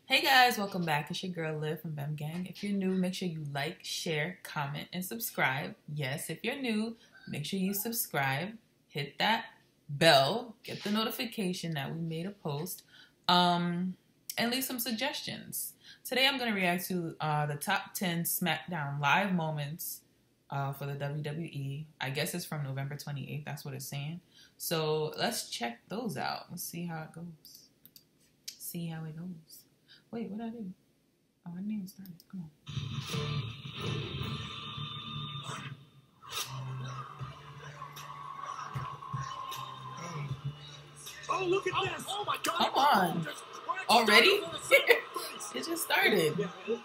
Hey guys, welcome back. It's your girl Liv from Bem Gang. If you're new, make sure you like, share, comment, and subscribe. Yes, if you're new, make sure you subscribe, hit that bell, get the notification that we made a post, and leave some suggestions. Today I'm going to react to the top 10 SmackDown live moments for the WWE. I guess it's from November 28th. That's what it's saying. So let's check those out. Let's see how it goes. See how it goes. Wait, what did I do? Oh, I didn't even start it. Come on. Oh, look at this! Oh my God! Come on. Already? It just started.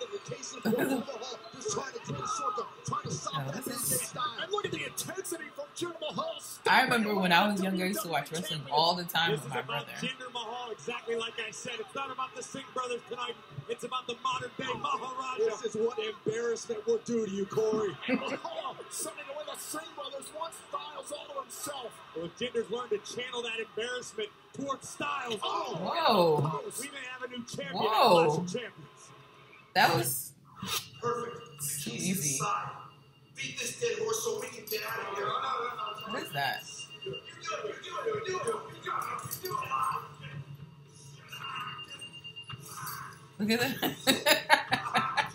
And look at the intensity from Jinder Mahal. I remember when I was younger, I used to watch wrestling all the time with my brother. Jinder Mahal, exactly like I said. It's not about the Singh brothers tonight. It's about the modern day Maharaja. This is what embarrassment will do to you, Corey. And Mahal sending away the Singh brothers, wants Styles all to himself. Well, if Jinder's learned to channel that embarrassment towards Styles. Whoa. We may have a new champion. Whoa. Champions. That was perfect. too easy. Beat this dead horse so we can get out of here. What is that? Look at that.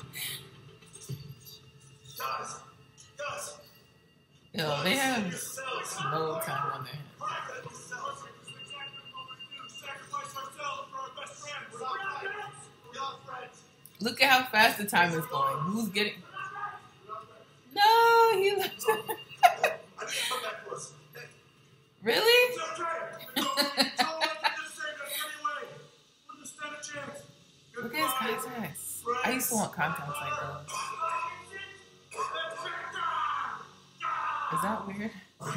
Yo, they have no time on their hands. Look at how fast the time is going. Who's getting... No, he left. Really? Look at his contacts. I used to want contacts like those. Is that weird?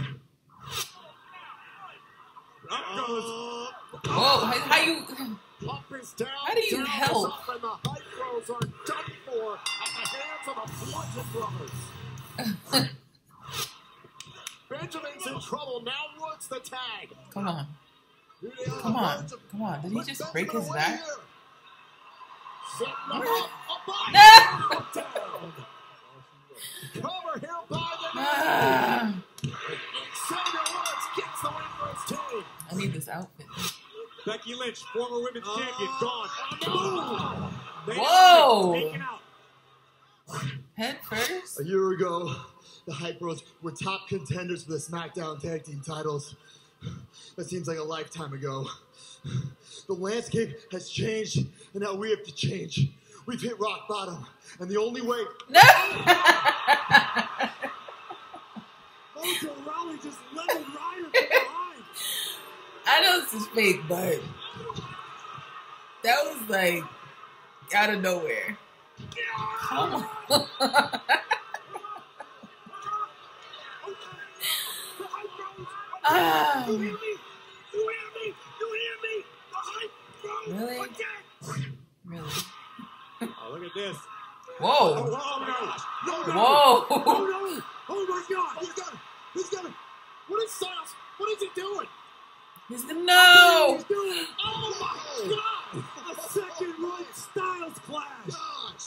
Whoa, how do you help? And the hype bros are done for at the hands of the Bludgeon Brothers. Benjamin's in trouble. Now Woods the tag. Come on. Come on. Come on. Did he just break his back? Cover here by the man. I need this outfit. Becky Lynch, former women's champion, gone. Whoa! Head first? A year ago, the Hype Bros were top contenders for the SmackDown Tag Team titles. That seems like a lifetime ago. The landscape has changed, and now we have to change. We've hit rock bottom, and the only way... No! Mojo Rawley just leveled Ryder from behind. I know this is fake, but that was like out of nowhere. Come on. Ah. You hear me? You hear me? You hear me? The Hype Bros Really? again. Really? Oh, look at this. Whoa. Oh, no. Whoa. Oh, no. Oh, my God. He's got it. He's got it. What is Styles? What is he doing? He's the no. He's doing it. Oh, my God. A second rope Styles clash.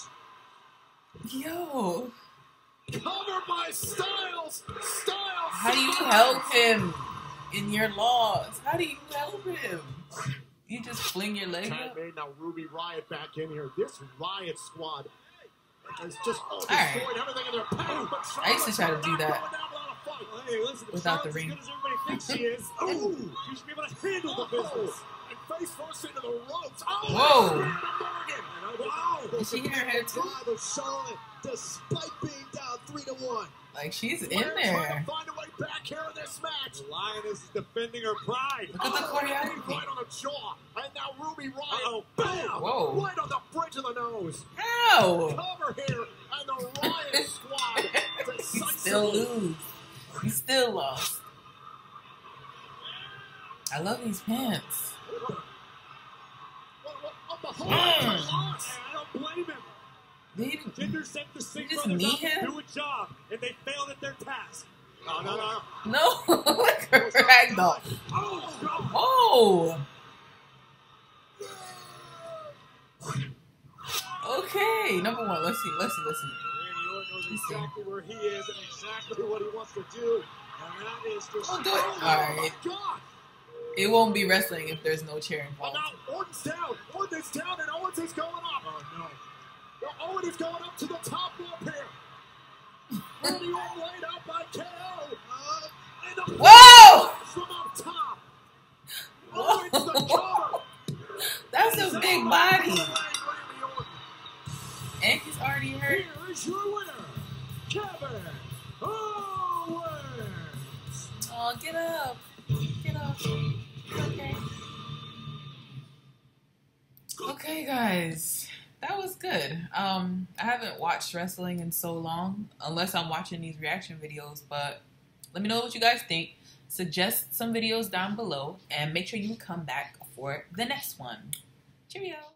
Yo. Cover by Styles. Styles. How do you help him in your loss? How do you help him? You just fling your leg up? Now Ruby Riott back in here. This Riott squad has just destroyed everything in their path. I used to try to do that Hey, listen, without the ring. as good as everybody thinks she is. Oh, you should be able to handle the business. And face first into the ropes. Whoa. Wow. Did she hit her head too? Of Charlotte, despite being down 3-1. Like, she's in Trying there. to find a way back here in this match. Lioness is defending her pride. Look at the choreography. Right on the jaw. And now Ruby Riott. Bam! Whoa. Right on the bridge of the nose. How? Cover here. And the Riott squad. You still lose. You still lost. I love these pants. I don't blame him. They Jinder sent the Singh just brothers knee out to him? do a job, and they failed at their task. No. No, like a ragdoll. Oh, God. Oh! Okay, number one. Let's see. Randy Orton knows exactly where he is and exactly what he wants to do. And that is to Don't do it. All right. God. It won't be wrestling if there's no chair Well, involved. now Orton's down. Orton's down and Owens is going up. Oh, no. Now Owen is going up to the top rope here. Randy Orton laid out by KO. And the Whoa! from up top. Owens the cover. That's a big body. Randy Orton. And he's already hurt. Here is your winner, Kevin Owens. Oh, get up. Get up. Okay. Okay, guys. That was good. I haven't watched wrestling in so long, unless I'm watching these reaction videos, but let me know what you guys think. Suggest some videos down below, and make sure you come back for the next one. Cheerio.